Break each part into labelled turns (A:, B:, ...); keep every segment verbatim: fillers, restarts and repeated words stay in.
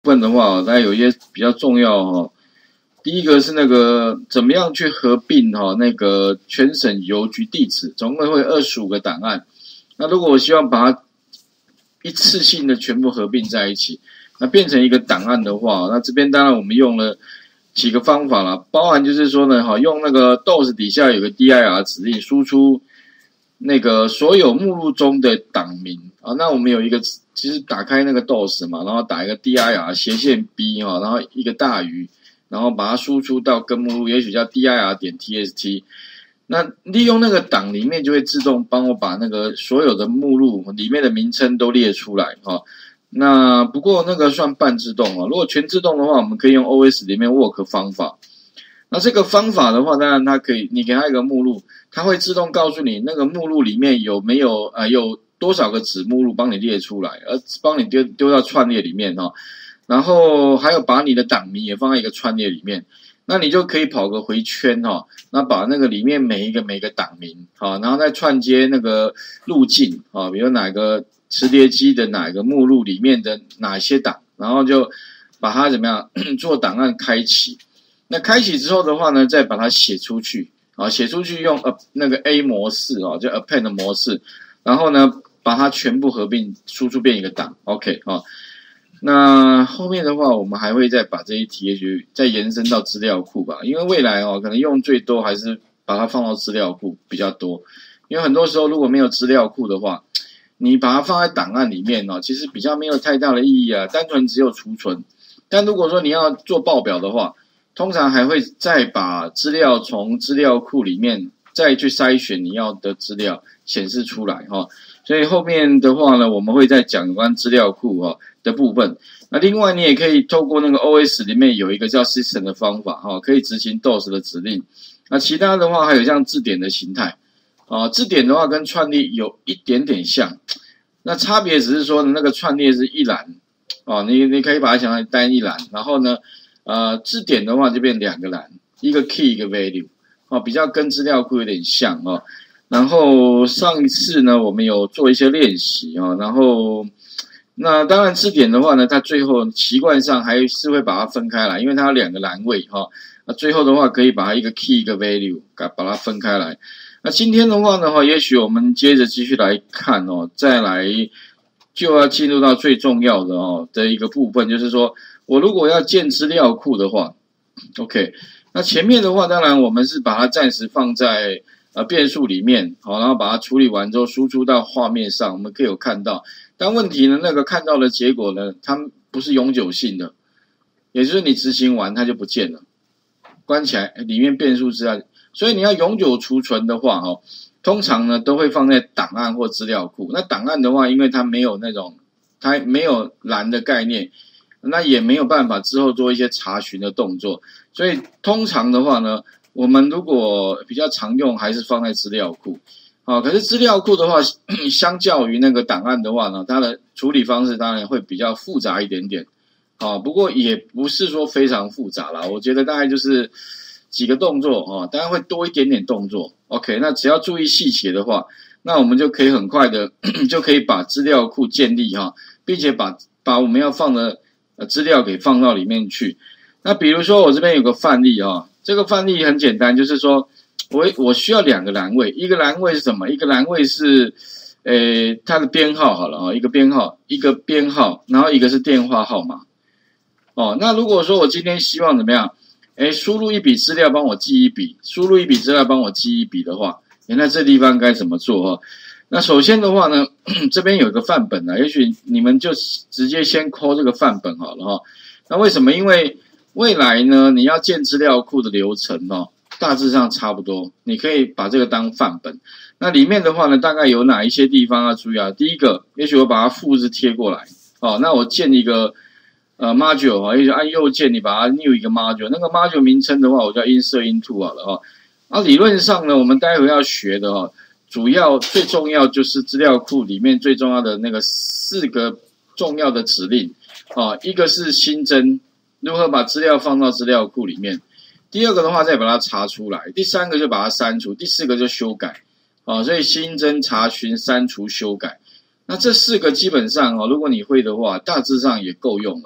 A: 分的话，大家有一些比较重要哈。第一个是那个怎么样去合并哈那个全省邮局地址，总共会有二十五个档案。那如果我希望把它一次性的全部合并在一起，那变成一个档案的话，那这边当然我们用了几个方法啦，包含就是说呢，哈，用那个 D O S 底下有个 D I R 指令输出那个所有目录中的档名啊。那我们有一个，其实打开那个 D O S 嘛，然后打一个 D I R 斜线 B 哈，然后一个大于。然后把它输出到根目录，也许叫 dir 点 txt。那利用那个档里面就会自动帮我把那个所有的目录里面的名称都列出来哈。那不过那个算半自动啊，如果全自动的话，我们可以用 O S 里面 work 方法。那这个方法的话，当然它可以，你给它一个目录，它会自动告诉你那个目录里面有没有呃有多少个子目录帮你列出来，而帮你丢丢到串列里面哈。然后还有把你的档名也放在一个串列里面，那你就可以跑个回圈哈，那把那个里面每一个每一个档名哈，然后再串接那个路径啊，比如哪个磁碟机的哪个目录里面的哪些档，然后就把它怎么样做档案开启。那开启之后的话呢，再把它写出去啊，写出去用呃那个 A 模式啊，叫 append 的模式，然后呢把它全部合并输出变一个档 ，OK 啊。那后面的话，我们还会再把这一题也许再延伸到资料库吧，因为未来哦，可能用最多还是把它放到资料库比较多，因为很多时候如果没有资料库的话，你把它放在档案里面哦，其实比较没有太大的意义啊，单纯只有储存。但如果说你要做报表的话，通常还会再把资料从资料库里面再去筛选你要的资料显示出来哈。所以后面的话呢，我们会再讲有关资料库哈的部分。那另外你也可以透过那个 O S 里面有一个叫 System 的方法哈，可以执行 D O S 的指令。那其他的话还有像字典的形态啊，字典的话跟串列有一点点像，那差别只是说那个串列是一栏哦，你你可以把它想成单一栏，然后呢，呃，字典的话就变两个栏，一个 key 一个 value 哦，比较跟资料库有点像哦。然后上一次呢，我们有做一些练习啊，然后那当然字典的话呢，它最后习惯上还是会把它分开来，因为它有两个栏位哈。那最后的话可以把它一个 key 一个 value 把它分开来。那今天的话呢，哈，也许我们接着继续来看哦，再来就要进入到最重要的哦的一个部分，就是说我如果要建资料库的话 ，OK， 那前面的话当然我们是把它暂时放在呃变数里面，好，然后把它处理完之后输出到画面上，我们可以有看到。但问题呢，那个看到的结果呢，它不是永久性的，也就是你执行完它就不见了，关起来里面变数资料，所以你要永久储存的话，哈，通常呢都会放在档案或资料库。那档案的话，因为它没有那种，它没有栏的概念，那也没有办法之后做一些查询的动作，所以通常的话呢，我们如果比较常用，还是放在资料库。啊，可是资料库的话，相较于那个档案的话呢，它的处理方式当然会比较复杂一点点。啊，不过也不是说非常复杂啦，我觉得大概就是几个动作啊，当然会多一点点动作。OK， 那只要注意细节的话，那我们就可以很快的就可以把资料库建立哈，并且把把我们要放的呃资料给放到里面去。那比如说我这边有个范例啊，这个范例很简单，就是说。我我需要两个栏位，一个栏位是什么？一个栏位是，呃，它的编号好了啊，一个编号，一个编号，然后一个是电话号码。哦，那如果说我今天希望怎么样？哎，输入一笔资料帮我记一笔，输入一笔资料帮我记一笔的话，那这地方该怎么做哈？那首先的话呢，这边有一个范本啊，也许你们就直接先抠这个范本好了哈。那为什么？因为未来呢，你要建资料库的流程哦。大致上差不多，你可以把这个当范本。那里面的话呢，大概有哪一些地方要注意啊？第一个，也许我把它复制贴过来，哦，那我建一个呃 module 啊，也许按右键你把它 new 一个 module， 那个 module 名称的话，我叫 insert into 好了哈。那理论上呢，我们待会要学的哈，主要最重要就是资料库里面最重要的那个四个重要的指令啊，一个是新增，如何把资料放到资料库里面。第二个的话，再把它查出来；第三个就把它删除；第四个就修改。啊，所以新增、查询、删除、修改。那这四个基本上哦，如果你会的话，大致上也够用了。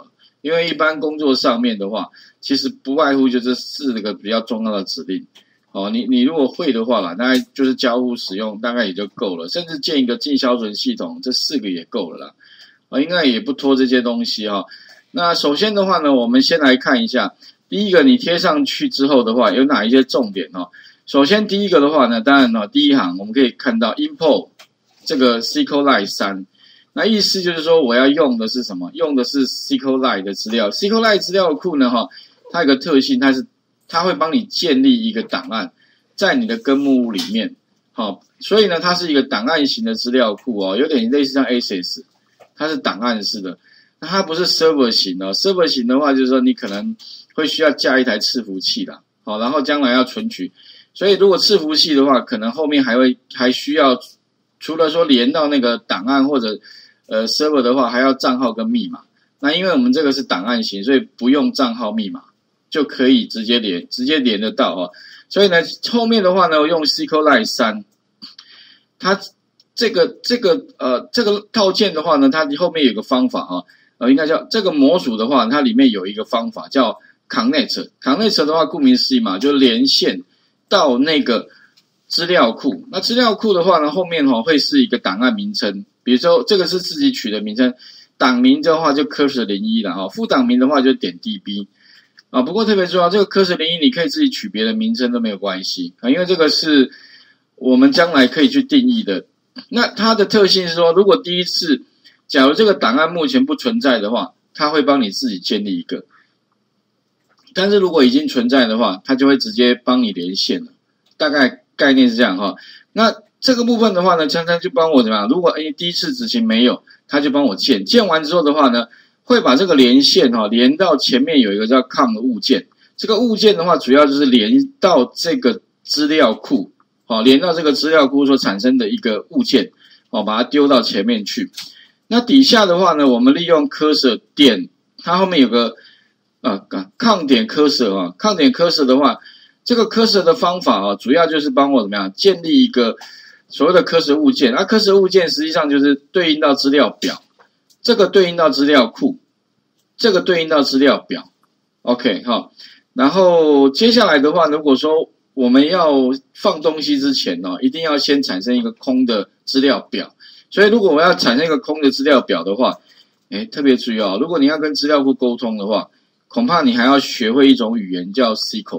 A: 因为一般工作上面的话，其实不外乎就这四个比较重要的指令。哦，你你如果会的话啦，大概就是交互使用，大概也就够了。甚至建一个进销存系统，这四个也够了啦。啊、哦，应该也不拖这些东西哈、哦。那首先的话呢，我们先来看一下，第一个你贴上去之后的话，有哪一些重点哦？首先第一个的话呢，当然呢、哦，第一行我们可以看到 import 这个 SQLite 三，那意思就是说我要用的是什么？用的是 SQLite 的资料。SQLite 资料库呢，哈，它有个特性，它是它会帮你建立一个档案在你的根目录里面，好，所以呢，它是一个档案型的资料库哦，有点类似像 Access， 它是档案式的。那它不是 server 型的 ，server 型的话就是说你可能会需要架一台伺服器啦，好，然后将来要存取。所以如果伺服器的话，可能后面还会还需要除了说连到那个档案或者呃 server 的话，还要账号跟密码。那因为我们这个是档案型，所以不用账号密码就可以直接连直接连得到哦。所以呢，后面的话呢，我用 SQLite 三，它这个这个呃这个套件的话呢，它后面有个方法啊，呃应该叫这个模组的话，它里面有一个方法叫 Connect。Connect 的话，顾名思义嘛，就连线到那个资料库。那资料库的话呢，后面哈、哦、会是一个档案名称，比如说这个是自己取的名称，档名的话就 cursor 零一了哈，副档名的话就点 db。啊，不过特别重要，这个cursor零一你可以自己取别的名称都没有关系啊，因为这个是我们将来可以去定义的。那它的特性是说，如果第一次，假如这个档案目前不存在的话，它会帮你自己建立一个；但是如果已经存在的话，它就会直接帮你连线了。大概概念是这样哈。那这个部分的话呢，常常就帮我怎么样？如果诶第一次执行没有，它就帮我建，建完之后的话呢，会把这个连线哈、哦、连到前面有一个叫 com 的物件，这个物件的话主要就是连到这个资料库，好、哦，连到这个资料库所产生的一个物件，哦，把它丢到前面去。那底下的话呢，我们利用 cursor 点，它后面有个啊 com 点 cursor 啊 com 点 cursor 的话，这个 cursor 的方法啊，主要就是帮我怎么样建立一个所谓的 cursor 物件。那 cursor 物件实际上就是对应到资料表。这个对应到资料库，这个对应到资料表 ，OK 好。然后接下来的话，如果说我们要放东西之前呢、哦，一定要先产生一个空的资料表。所以如果我要产生一个空的资料表的话，诶特别注意哦，如果你要跟资料库沟通的话，恐怕你还要学会一种语言叫 S Q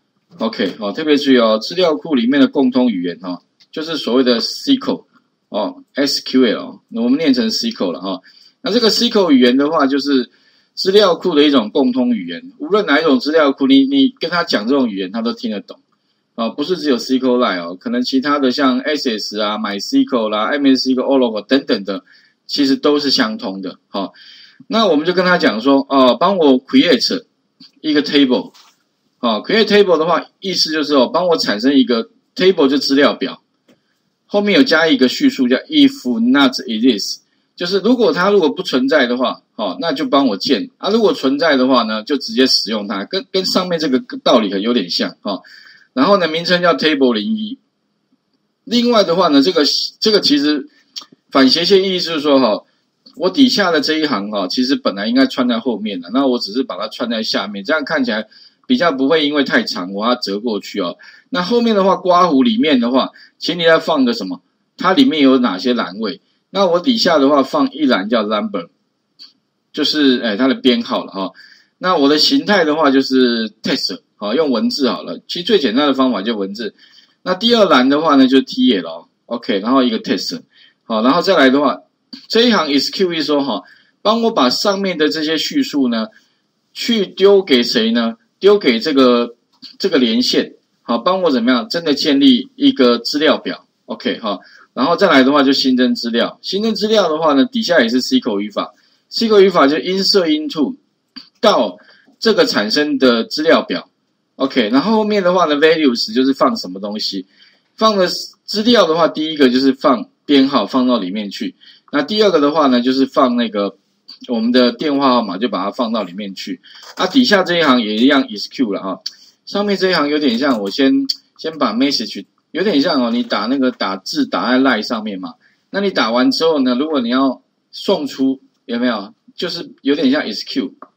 A: L。OK 好，特别注意哦，资料库里面的共通语言哦，就是所谓的 S Q L 哦 ，S Q L， 我们念成 S Q L 了哈、哦。那这个 S Q L 语言的话，就是资料库的一种共通语言。无论哪一种资料库，你你跟他讲这种语言，他都听得懂啊、哦。不是只有 SQLite 哦，可能其他的像 Access 啊、MySQL 啦、M S S Q L、Oracle 等等的，其实都是相通的。好、哦，那我们就跟他讲说，哦，帮我 create 一个 table。哦 ，create table 的话，意思就是哦，帮我产生一个 table 就资料表，后面有加一个叙述叫 if not exist。就是如果它如果不存在的话，哦，那就帮我建啊；如果存在的话呢，就直接使用它，跟跟上面这个道理有点像哦。然后呢，名称叫 table 零一。另外的话呢，这个这个其实反斜线意思就是说哈、哦，我底下的这一行哈、哦，其实本来应该串在后面的，那我只是把它串在下面，这样看起来比较不会因为太长我要折过去哦。那后面的话，刮弧里面的话，请你再放个什么？它里面有哪些栏位？那我底下的话放一栏叫 number， 就是哎它的编号了哈、哦。那我的形态的话就是 text， 好、哦、用文字好了。其实最简单的方法就文字。那第二栏的话呢就是 T L OK， 然后一个 text， 好、哦，然后再来的话，这一行 S Q E 说哈、哦，帮我把上面的这些叙述呢，去丢给谁呢？丢给这个这个连线，好，帮我怎么样？真的建立一个资料表 ，OK 哈。然后再来的话就新增资料，新增资料的话呢，底下也是 S Q L 语法 ，S Q L 语法就 insert into 到这个产生的资料表 ，OK。然后后面的话呢 ，values 就是放什么东西，放的资料的话，第一个就是放编号放到里面去，那第二个的话呢，就是放那个我们的电话号码，就把它放到里面去。啊，底下这一行也一样 S Q 了哈，上面这一行有点像，我先先把 message。有点像哦，你打那个打字打在 line 上面嘛，那你打完之后呢，如果你要送出有没有？就是有点像 S Q，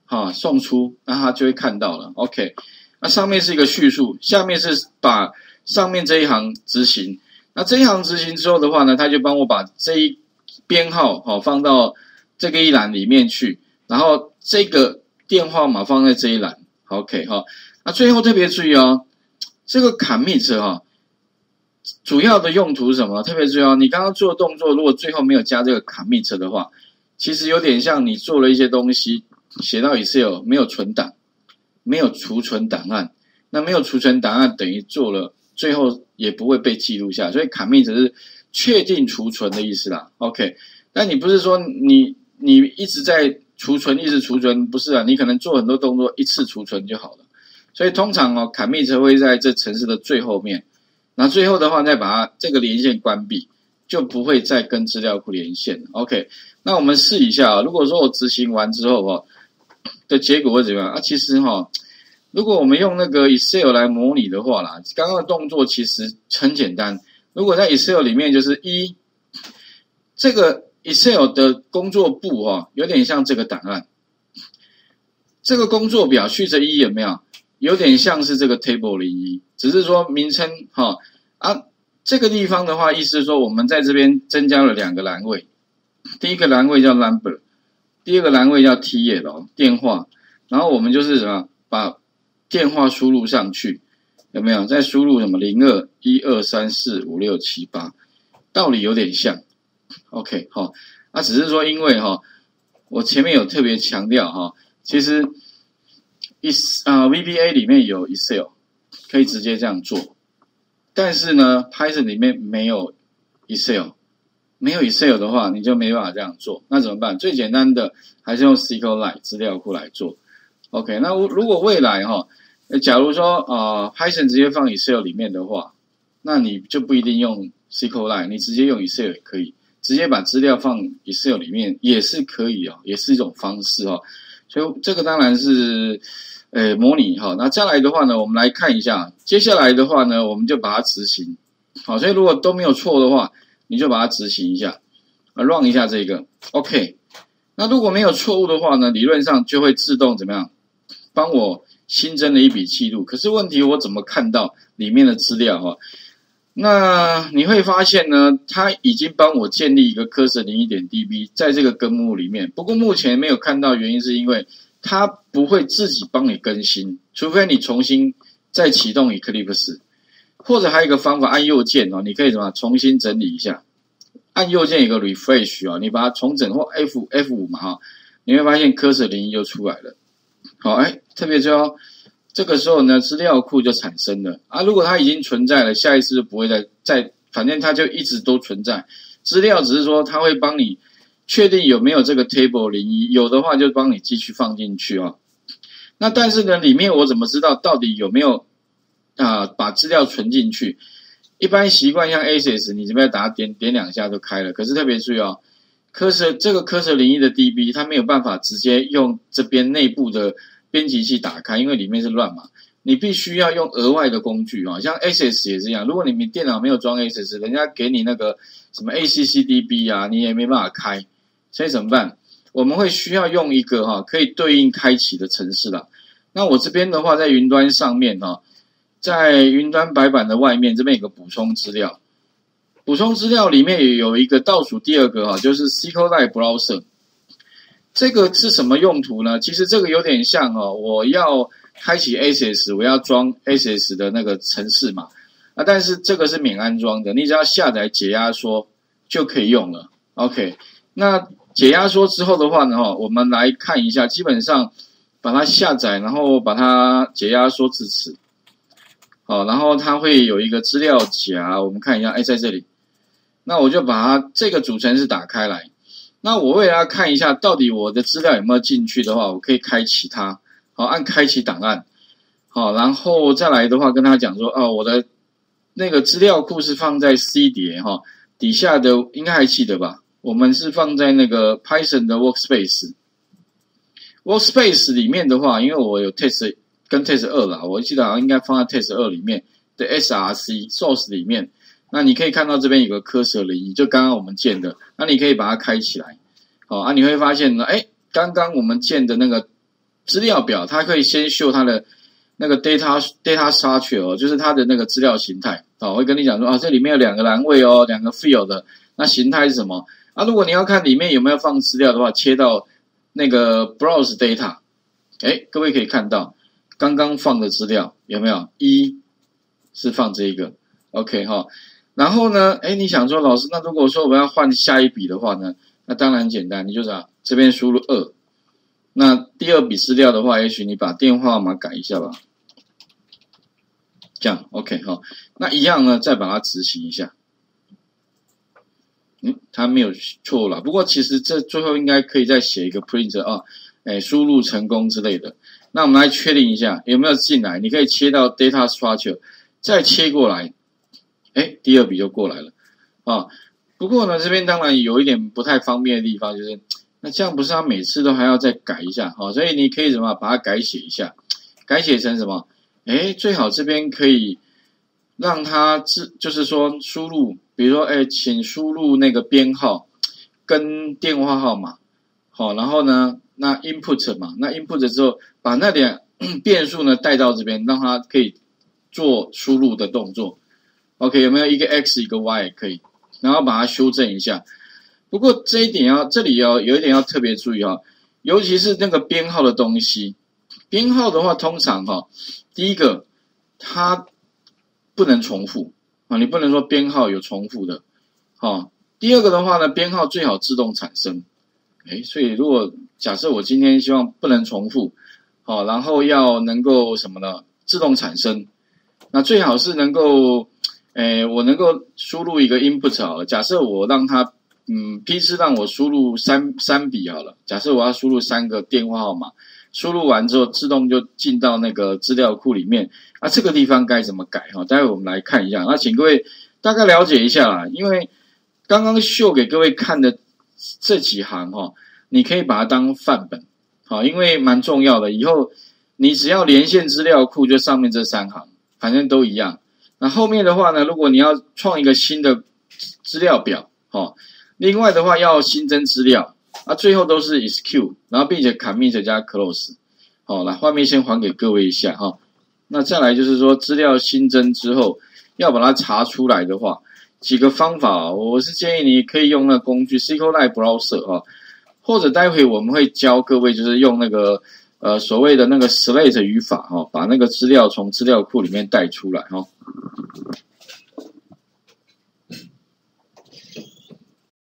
A: 哈送出，那它就会看到了。OK， 那上面是一个叙述，下面是把上面这一行执行。那这一行执行之后的话呢，它就帮我把这一编号哈放到这个一栏里面去，然后这个电话码放在这一栏。OK 哈，那最后特别注意哦，这个 commit 哈。主要的用途是什么？特别注意哦，你刚刚做的动作，如果最后没有加这个 commit 的话，其实有点像你做了一些东西，写到 Excel 没有存档，没有储存档案。那没有储存档案等于做了，最后也不会被记录下，所以 commit 是确定储存的意思啦。OK， 但你不是说你你一直在储存，一直储存，不是啊？你可能做很多动作，一次储存就好了。所以通常哦 ，commit 会在这程式的最后面。那最后的话，再把它这个连线关闭，就不会再跟资料库连线了。OK， 那我们试一下啊。如果说我执行完之后哈的结果会怎么样啊？其实哈，如果我们用那个 Excel 来模拟的话啦，刚刚的动作其实很简单。如果在 Excel 里面就是一，这个 Excel 的工作簿哈，有点像这个档案。这个工作表序着一有没有？有点像是这个 table 零一，只是说名称哈啊，这个地方的话，意思是说我们在这边增加了两个栏位，第一个栏位叫 number， 第二个栏位叫 T L 电话，然后我们就是什么把电话输入上去，有没有？再输入什么零二一二三四五六七八，道理有点像 ，OK 哈，那、啊、只是说因为哈，我前面有特别强调哈，其实。啊 ，V B A 里面有 Excel， 可以直接这样做，但是呢 ，Python 里面没有 Excel， 没有 Excel 的话，你就没办法这样做。那怎么办？最简单的还是用 SQLite 资料库来做。OK， 那如果未来哈，假如说啊、呃、，Python 直接放 Excel 里面的话，那你就不一定用 SQLite， 你直接用 Excel 也可以，直接把资料放 Excel 里面也是可以哦，也是一种方式哦。所以这个当然是，呃，模拟哈。那再来的话呢，我们来看一下，接下来的话呢，我们就把它执行。好，所以如果都没有错的话，你就把它执行一下，啊 ，run 一下这个 ，OK。那如果没有错误的话呢，理论上就会自动怎么样，帮我新增了一笔记录。可是问题我怎么看到里面的资料哈？那你会发现呢，它已经帮我建立一个 cursor 零一点 D B 在这个根目里面。不过目前没有看到，原因是因为它不会自己帮你更新，除非你重新再启动 Eclipse， 或者还有一个方法，按右键哦，你可以怎么重新整理一下。按右键有个 refresh 啊，你把它重整或 F F 五嘛哈，你会发现 cursor 零一就出来了。好，哎，特别重要。这个时候呢，资料库就产生了啊。如果它已经存在了，下一次就不会再再，反正它就一直都存在。资料只是说它会帮你确定有没有这个 table 零一，有的话就帮你继续放进去啊。那但是呢，里面我怎么知道到底有没有啊、呃、把资料存进去？一般习惯像 Access， 你这边打点点两下就开了。可是特别注意哦，cursor这个 cursor 零一的 D B 它没有办法直接用这边内部的编辑器打开，因为里面是乱码，你必须要用额外的工具啊，像 Access 也是一样。如果你们电脑没有装 Access， 人家给你那个什么 A C C D B 啊，你也没办法开，所以怎么办？我们会需要用一个哈可以对应开启的程式啦。那我这边的话，在云端上面哈，在云端白板的外面这边有个补充资料，补充资料里面也有一个倒数第二个哈，就是 SQLite Browser。这个是什么用途呢？其实这个有点像哦，我要开启 Access， 我要装 Access 的那个程式嘛。啊，但是这个是免安装的，你只要下载解压缩就可以用了。OK， 那解压缩之后的话呢，我们来看一下，基本上把它下载，然后把它解压缩至此。好，然后它会有一个资料夹，我们看一下，哎，在这里。那我就把它这个主程式打开来。那我为了要看一下到底我的资料有没有进去的话，我可以开启它，好，按开启档案，好，然后再来的话跟他讲说，哦，我的那个资料库是放在 C 碟哈，底下的应该还记得吧？我们是放在那个 Python 的 Workspace，Workspace 里面的话，因为我有 test 跟 test 二啦，我记得好像应该放在 test 二里面的 S R C source 里面。那你可以看到这边有个 cursor 零一，就刚刚我们建的，那你可以把它开起来，好啊，你会发现呢，哎，刚刚我们建的那个资料表，它可以先秀它的那个 data data structure 哦，就是它的那个资料形态哦，会跟你讲说啊，这里面有两个栏位哦，两个 field 的，那形态是什么？啊，如果你要看里面有没有放资料的话，切到那个 browse data， 哎，各位可以看到刚刚放的资料有没有？一是放这一个 ，OK 哈、哦。然后呢，哎，你想说老师，那如果说我们要换下一笔的话呢，那当然简单，你就是啊这边输入二。那第二笔资料的话，也许你把电话号码改一下吧，这样 OK 哈、哦。那一样呢，再把它执行一下。嗯，它没有错啦，不过其实这最后应该可以再写一个 print 啊，哎，输入成功之类的。那我们来确定一下有没有进来，你可以切到 data structure， 再切过来，哎，第二笔就过来了啊。不过呢，这边当然有一点不太方便的地方，就是。那这样不是他每次都还要再改一下哈、哦，所以你可以怎么把它改写一下，改写成什么？哎，最好这边可以让它自就是说输入，比如说哎，请输入那个编号跟电话号码，好、哦，然后呢，那 input 嘛，那 input 之后把那两变数呢带到这边，让它可以做输入的动作。OK， 有没有一个 x 一个 y 也可以，然后把它修正一下。不过这一点要，这里要有一点要特别注意哈，尤其是那个编号的东西。编号的话，通常哈，第一个它不能重复啊，你不能说编号有重复的，哈。第二个的话呢，编号最好自动产生。哎，所以如果假设我今天希望不能重复，好，然后要能够什么呢？自动产生，那最好是能够，哎，我能够输入一个 input 好了，假设我让它。嗯，批次让我输入三三笔好了。假设我要输入三个电话号码，输入完之后自动就进到那个资料库里面。啊，这个地方该怎么改哈？待会我们来看一下。那请各位大概了解一下啦，因为刚刚秀给各位看的这几行哈，你可以把它当范本，好，因为蛮重要的。以后你只要连线资料库，就上面这三行，反正都一样。那后面的话呢，如果你要创一个新的资料表，哈。另外的话要新增资料，啊，最后都是 execute， 然后并且 commit 加 close， 好，来画面先还给各位一下哈。那再来就是说资料新增之后要把它查出来的话，几个方法，我是建议你可以用那个工具 SQLite Browser 哈，或者待会我们会教各位就是用那个呃所谓的那个 Slate 语法哈，把那个资料从资料库里面带出来哈。